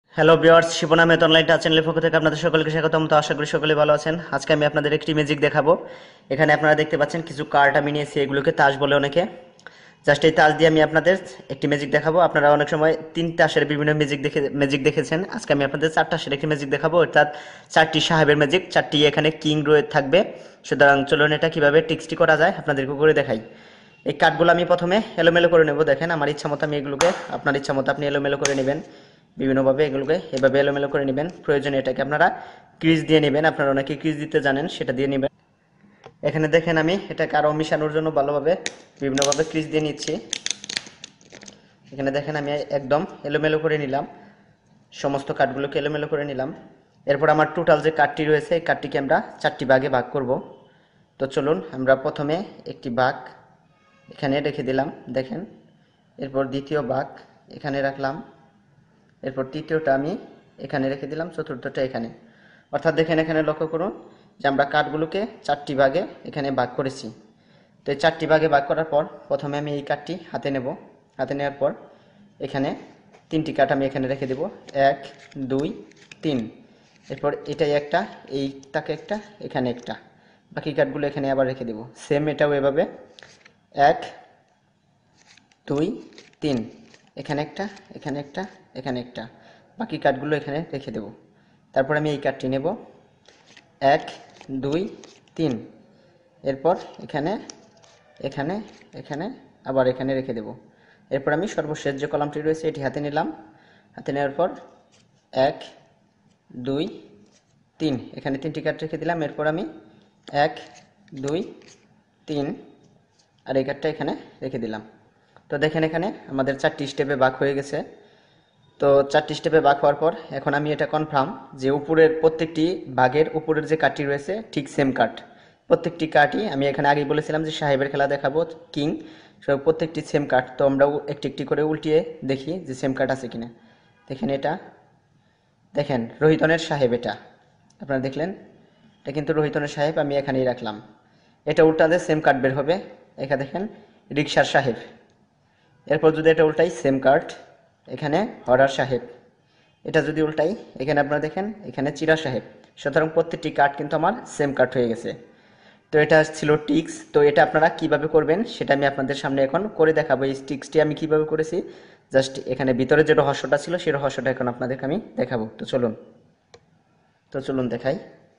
Hello viewers, শিবনা মেথ online touch চ্যানেলের পক্ষ থেকে আপনাদের সকলকে স্বাগতম। তো আশা করি সকলে ভালো আছেন। আজকে আমি আপনাদের একটি ম্যাজিক দেখাবো। এখানে আপনারা দেখতে পাচ্ছেন কিছু কার্ড আমি নিয়েছি, এগুলোকে তাস বলে অনেকে। জাস্ট এই তাস দিয়ে আমি আপনাদের একটি ম্যাজিক দেখাবো। আপনারা অনেক সময় তিন তাসের বিভিন্ন ম্যাজিক দেখেছেন। আজকে আমি আপনাদের চার তাসের একটি ম্যাজিক দেখাবো, অর্থাৎ চারটি সাহেবের ম্যাজিক, চারটি এখানে কিং রয়ে থাকবে। সুতরাং চলুন এটা কিভাবে টিক্সটি করা যায় আপনাদেরকে করে দেখাই। এই কার্ডগুলো আমি প্রথমে এলোমেলো করে নেব। দেখেন আমার ইচ্ছা মতো আমি এগুলোকে, আপনার ইচ্ছা মতো আপনি এলোমেলো করে নেবেন। বিভিন্নভাবে এগুলোকে এভাবে এলোমেলো করে নেবেন। প্রয়োজনে এটাকে আপনারা ক্রিজ দিয়ে নেবেন, আপনারা অনেকে ক্রিজ দিতে জানেন, সেটা দিয়ে নেবেন। এখানে দেখেন আমি এটাকে আরও মিশানোর জন্য ভালোভাবে বিভিন্নভাবে ক্রিজ দিয়ে নিচ্ছি। এখানে দেখেন আমি একদম এলোমেলো করে নিলাম, সমস্ত কার্ডগুলোকে এলোমেলো করে নিলাম। এরপর আমার টোটাল যে কার্ডটি রয়েছে এই কার্ডটিকে আমরা চারটি ভাগে ভাগ করব। তো চলুন আমরা প্রথমে একটি ভাগ এখানে রেখে দিলাম, দেখেন। এরপর দ্বিতীয় ভাগ এখানে রাখলাম, এরপর তৃতীয়টা আমি এখানে রেখে দিলাম, চতুর্থটা এখানে। অর্থাৎ দেখেন এখানে লক্ষ্য করুন যে আমরা কার্ডগুলোকে চারটি ভাগে এখানে ভাগ করেছি। তো এই চারটি ভাগে ভাগ করার পর প্রথমে আমি এই কার্ডটি হাতে নেব। হাতে নেওয়ার পর এখানে তিনটি কার্ড আমি এখানে রেখে দেব, 1 2 3। এরপর এটাই একটা, এইটাকে একটা, এখানে একটা। বাকি কার্ডগুলো এখানে আবার রেখে দেব। সেম এটাও এভাবে 1 2 3, এখানে একটা, এখানে একটা, এখানে একটা। বাকি কার্ডগুলো এখানে রেখে দেব। তারপর আমি এই কার্ডটি নেব, 1 2 3। এরপর এখানে, এখানে, এখানে, আবার এখানে রেখে দেব। এরপর আমি সর্বশেষ যে কলামটি রয়েছে এটি হাতে নিলাম। হাতে নেওয়ার পর 1 2 3, এখানে তিনটি কার্ড রেখে দিলাম। এরপর আমি 1 2 3 আর এই কার্ডটা এখানে রেখে দিলাম। তো দেখেন এখানে আমাদের চারটি স্টেপে ভাগ হয়ে গেছে। তো চারটি স্টেপে ভাগ হওয়ার পর এখন আমি এটা কনফার্ম যে উপরের প্রত্যেকটি ভাগের উপরের যে কার্ডটি রয়েছে ঠিক সেম কার্ড। প্রত্যেকটি কার্ডই আমি এখানে আগেই বলেছিলাম যে সাহেবের খেলা দেখাবো, কিং, সব প্রত্যেকটি সেম কার্ড। তো আমরাও একটি একটি করে উল্টিয়ে দেখি যে সেম কার্ড আছে কিনা। দেখেন এটা, দেখেন রোহিতনের সাহেব, এটা আপনারা দেখলেন, এটা কিন্তু রোহিতনের সাহেব আমি এখানেই রাখলাম। এটা উল্টাতে সেম কার্ড বের হবে। এখানে দেখেন রিক্সার সাহেব। এরপর যদি এটা উল্টাই সেম কার্ড, এখানে হরার সাহেব। এটা যদি উল্টাই এখানে আপনারা দেখেন এখানে চিরা সাহেব। সুতরাং প্রত্যেকটি কার্ড কিন্তু আমার সেম কার্ড হয়ে গেছে। তো এটা ছিল টিক্স। তো এটা আপনারা কিভাবে করবেন সেটা আমি আপনাদের সামনে এখন করে দেখাবো। এই টিক্সটি আমি কিভাবে করেছি, জাস্ট এখানে ভিতরে যে রহস্যটা ছিল সেই রহস্যটা এখন আপনাদেরকে আমি দেখাবো। তো চলুন দেখাই।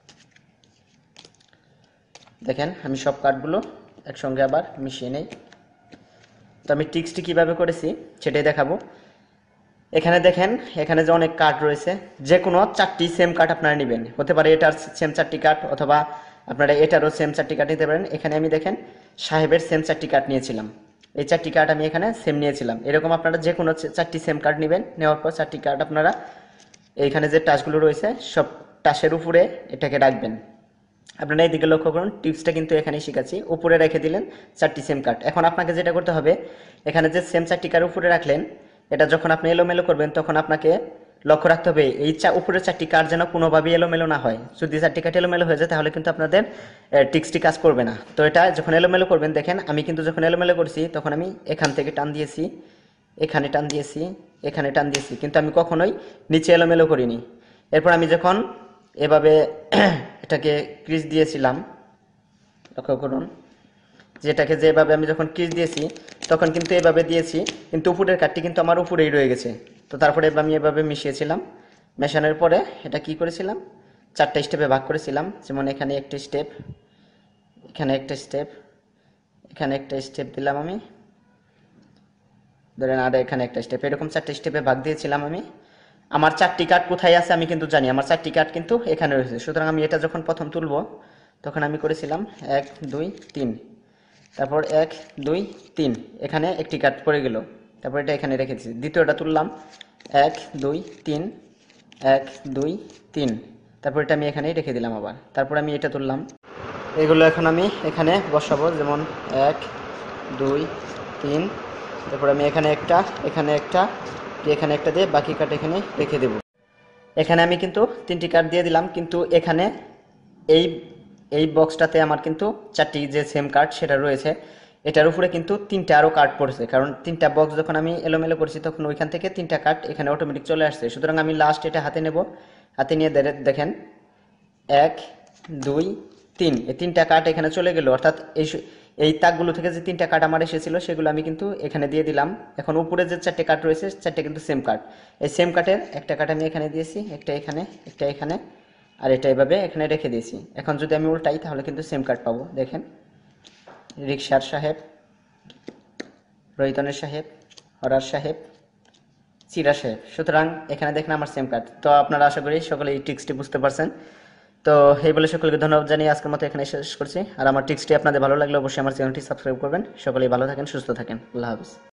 দেখেন আমি সব কার্ডগুলো একসঙ্গে আবার মিশিয়ে নেই। তো আমি টিক্সটি কিভাবে করেছি সেটাই দেখাবো। এখানে দেখেন এখানে যে অনেক কার্ড রয়েছে, যে কোনো চারটি সেম কার্ড আপনারা নেবেন। হতে পারে এটার সেম চারটি কার্ড, অথবা আপনারা এটারও সেম চারটি কার্ড নিতে পারেন। এখানে আমি দেখেন সাহেবের সেম চারটি কার্ড নিয়েছিলাম, এই চারটি কার্ড আমি এখানে সেম নিয়েছিলাম। এরকম আপনারা যে কোনো চারটি সেম কার্ড নেবেন। নেওয়ার পর চারটি কার্ড আপনারা এইখানে যে টাচগুলো রয়েছে সব টাচের উপরে এটাকে রাখবেন। আপনারা এইদিকে লক্ষ্য করুন, টিপসটা কিন্তু এখানেই শিখাচ্ছি। উপরে রেখে দিলেন চারটি সেম কার্ড। এখন আপনাকে যেটা করতে হবে, এখানে যে সেম চারটি কার্ড উপরে রাখলেন, এটা যখন আপনি এলোমেলো করবেন তখন আপনাকে লক্ষ্য রাখতে হবে এই উপরের চারটি কার্ড যেন কোনোভাবেই এলোমেলো না হয়। যদি চারটি কার্ড এলোমেলো হয়ে যায় তাহলে কিন্তু আপনাদের টিক্সটি কাজ করবে না। তো এটা যখন এলোমেলো করবেন, দেখেন আমি কিন্তু যখন এলোমেলো করছি তখন আমি এখান থেকে টান দিয়েছি, এখানে টান দিয়েছি, এখানে টান দিয়েছি, কিন্তু আমি কখনোই নিচে এলোমেলো করিনি। এরপর আমি যখন এভাবে এটাকে ক্রিজ দিয়েছিলাম, লক্ষ্য করুন যেটাকে যেভাবে আমি যখন ক্রিজ দিয়েছি তখন কিন্তু এভাবে দিয়েছি, কিন্তু উপরের কাঠটি কিন্তু আমার উপরেই রয়ে গেছে। তো তারপরে আমি এভাবে মিশিয়েছিলাম। মেশানোর পরে এটা কি করেছিলাম, চারটা স্টেপে ভাগ করেছিলাম। যেমন এখানে একটা স্টেপ, এখানে একটা স্টেপ, এখানে একটা স্টেপ দিলাম আমি, ধরেন আর এখানে একটা স্টেপ, এরকম চারটে স্টেপে ভাগ দিয়েছিলাম আমি। আমার চারটি কার্ড কোথায় আছে আমি কিন্তু জানি, আমার চারটি কার্ড কিন্তু এখানে রয়েছে। সুতরাং আমি এটা যখন প্রথম তুলব তখন আমি করেছিলাম 1 2 3, তারপর 1 2 3, এখানে একটি কার্ড পড়ে গেল, তারপর এটা এখানে রেখে দিয়েছি। দ্বিতীয়টা তুললাম 1 2 3, 1 2 3, তারপর এটা আমি এখানেই রেখে দিলাম আবার। তারপর আমি এটা তুললাম। এগুলো এখন আমি এখানে বসাবো, যেমন 1 2 3, তারপর আমি এখানে একটা, এখানে একটা, এখানে একটা দিয়ে বাকি কার্ড এখানে রেখে দেব। এখানে আমি কিন্তু তিনটি কার্ড দিয়ে দিলাম, কিন্তু এখানে এই এই বক্সটাতে আমার কিন্তু চারটি যে সেম কার্ড সেটা রয়েছে। এটার উপরে কিন্তু তিনটা আরও কার্ড পড়েছে, কারণ তিনটা বক্স যখন আমি এলোমেলো করছি তখন ওইখান থেকে তিনটা কার্ড এখানে অটোমেটিক চলে আসছে। সুতরাং আমি লাস্ট এটা হাতে নেব, হাতে নিয়ে দেখেন 1 2 3, এই তিনটা কার্ড এখানে চলে গেল। অর্থাৎ এই তাকগুলো থেকে যে তিনটা কার্ড আমার এসেছিল সেগুলো আমি কিন্তু এখানে দিয়ে দিলাম। এখন উপরে যে চারটে কার্ড রয়েছে চারটে কিন্তু সেম কার্ড। এই সেম কার্ডের একটা কার্ড আমি এখানে দিয়েছি, একটা এখানে, একটা এখানে, আর এটা এভাবে এখানে রেখে দিয়েছি। এখন যদি আমি উল্টাই তাহলে কিন্তু সেম কার্ড পাবো। দেখেন রিকশার সাহেব, রহিতনের সাহেব, হরার সাহেব, চিরা সাহেব। সুতরাং এখানে দেখেন আমার সেম কার্ড। তো আপনারা আশা করি সকলে এই ট্রিক্সটি বুঝতে পারছেন। তো এই বলে সকলকে ধন্যবাদ জানিয়ে আজকের মতো এখানে শেষ করছি। আর আমার ট্রিক্সটি আপনাদের ভালো লাগলে অবশ্যই আমার চ্যানেলটি সাবস্ক্রাইব করবেন। সকলেই ভালো থাকেন, সুস্থ থাকেন। আল্লাহ হাফিজ।